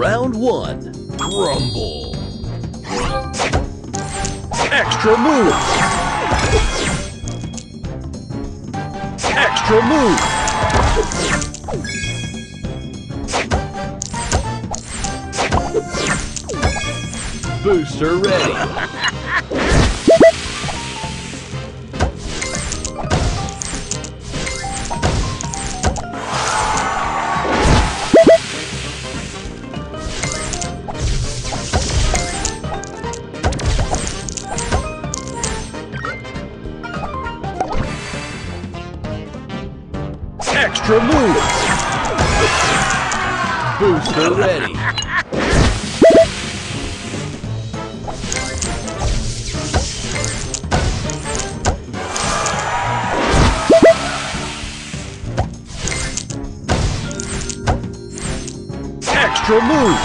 Round 1. Rumble. Extra move. Extra move. Booster ready. Extra move. Booster ready. Extra move.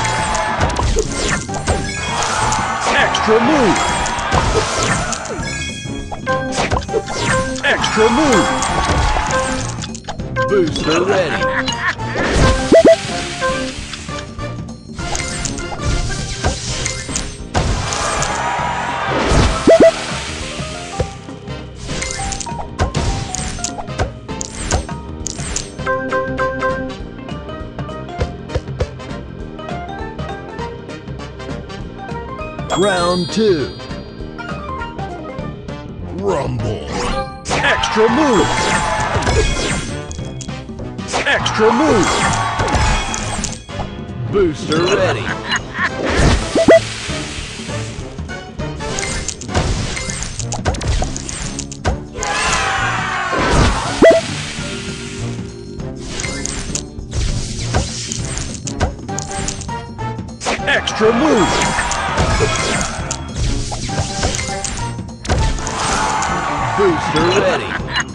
Extra move. Extra move. Booster ready. Round 2. Rumble. Extra move. Extra move. Booster ready. Extra move. Booster ready.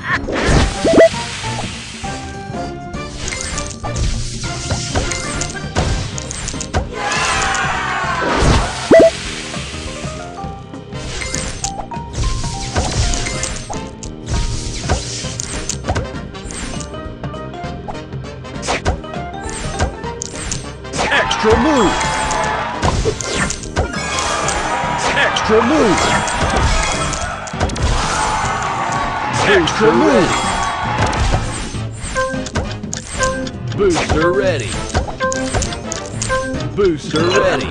Extra move. Extra move. Extra move. Booster ready. Booster ready.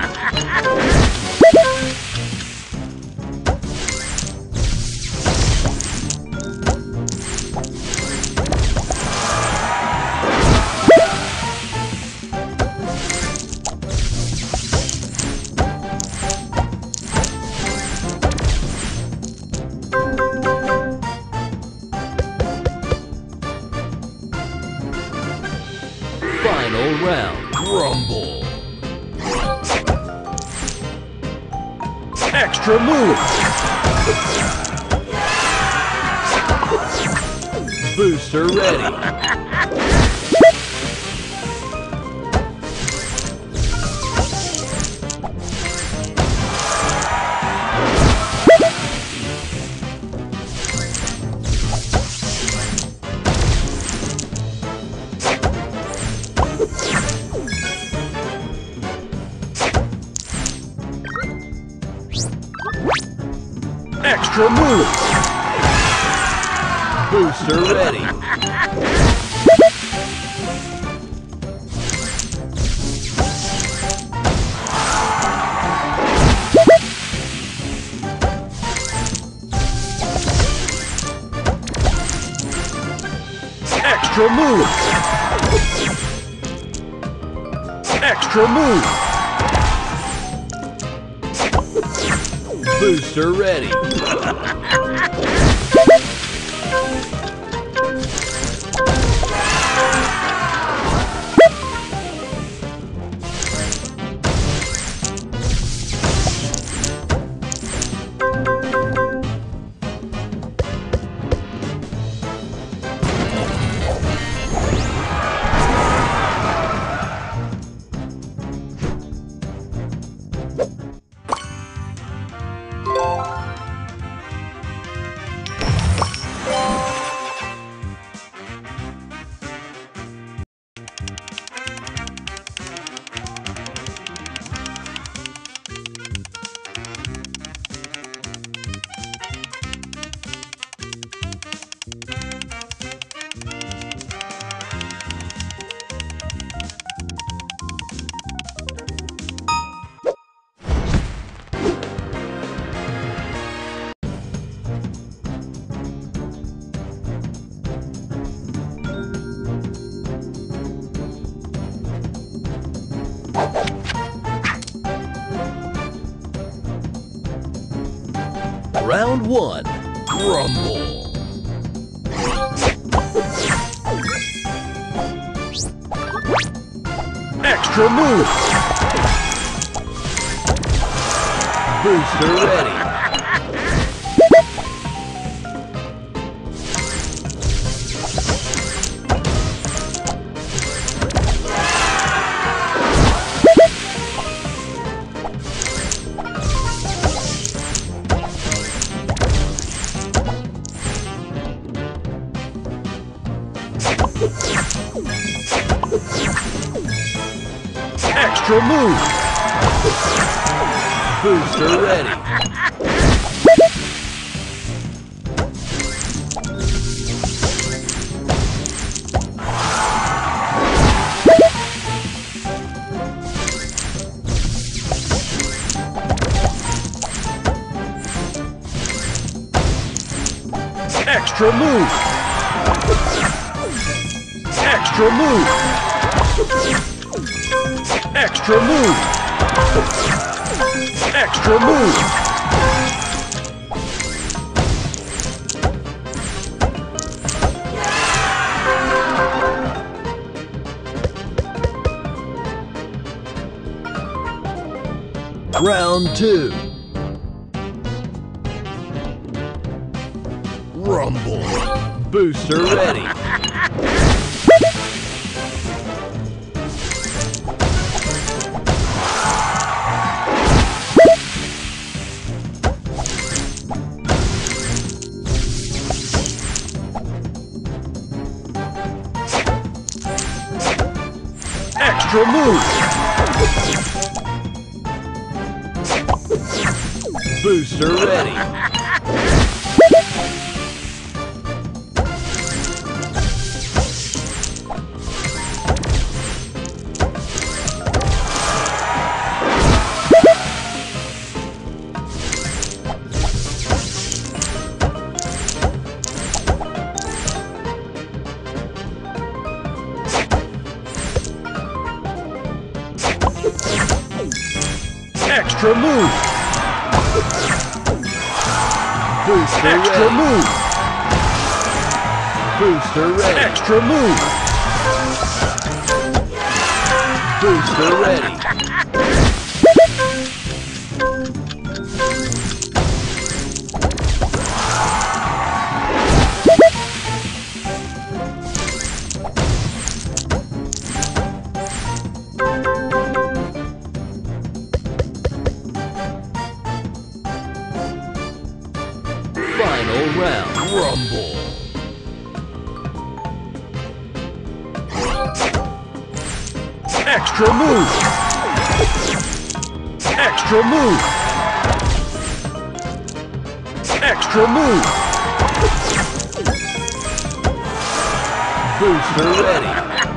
Final round. Rumble. Extra move. Booster ready. Extra move. Booster ready. Extra move. Extra move. Booster ready. Round 1. Rumble. Extra move. Booster ready. Extra move. Booster ready. Extra move. Extra move. Extra move. Extra move. Round 2. Rumble. Booster ready. Extra move. Booster ready. Extra move. Booster extra ready. Move. Booster ready. Extra move. Booster ready. Final round, Rumble. Extra move. Extra move. Extra move. Booster ready.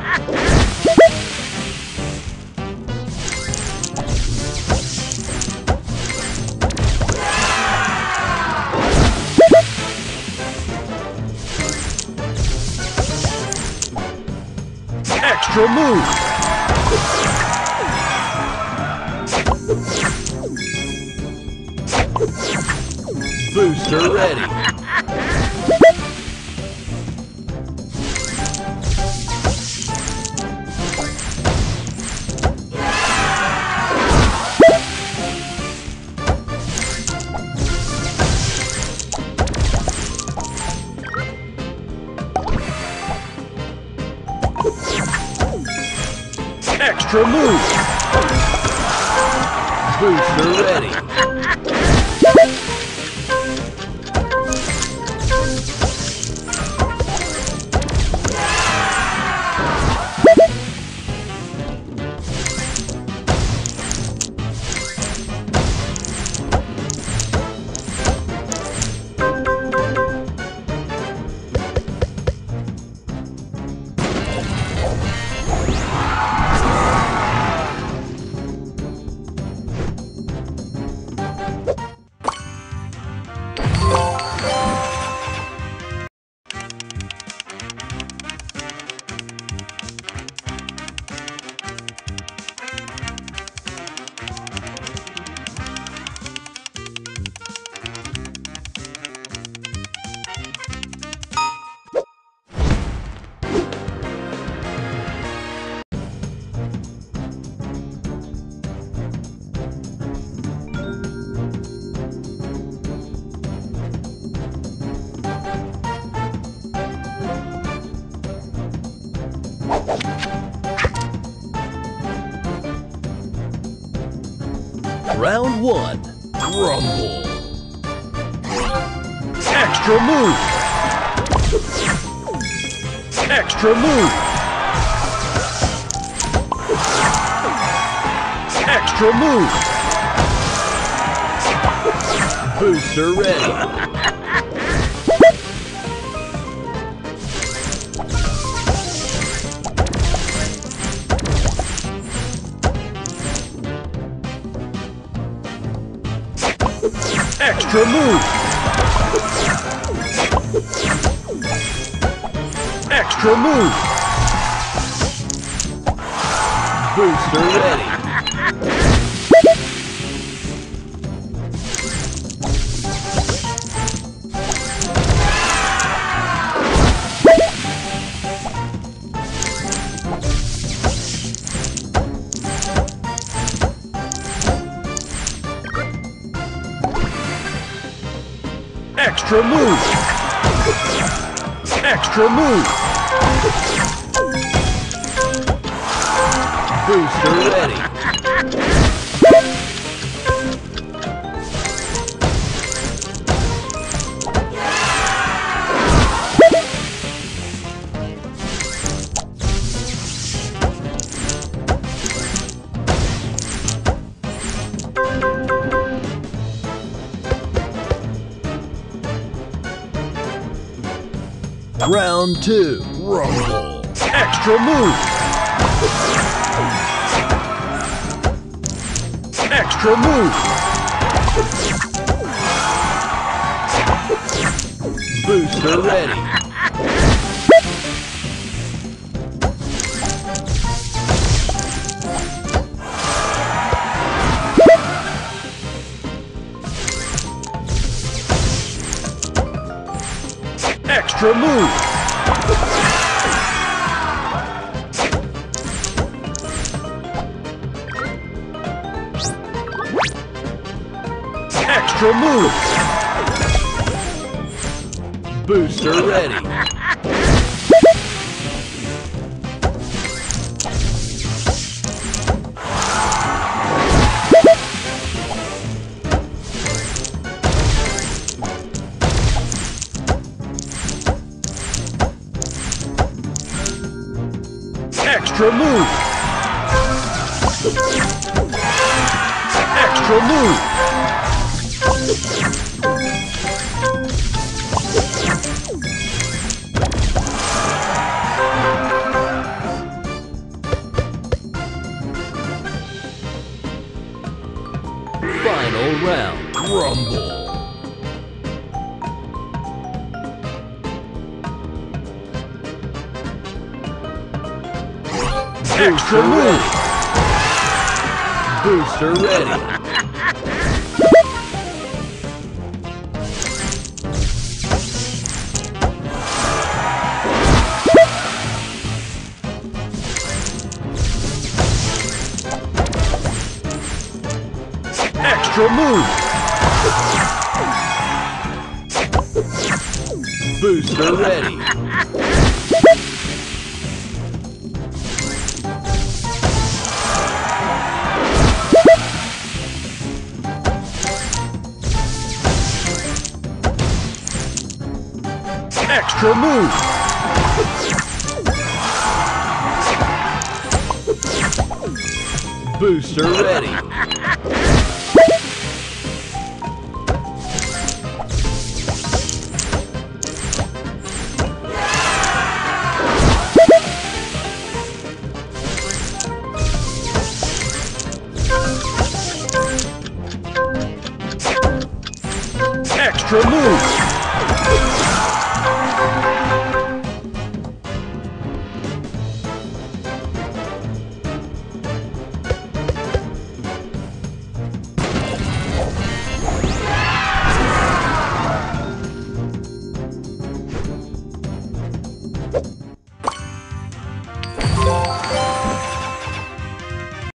Extra move. Booster ready. Extra move. Booster ready. Round 1. Rumble. Extra move. Extra move. Extra move. Booster ready. Extra move. Extra move. Booster ready. Extra move! Extra move! Booster ready! Round 2. Rumble. Extra move. Extra move. Booster ready. Extra move! Extra move! Booster ready! Extra move! Extra move! Final round, Rumble! Extra move! Booster ready! Extra move! Booster ready! Extra move! Booster ready! Extra move!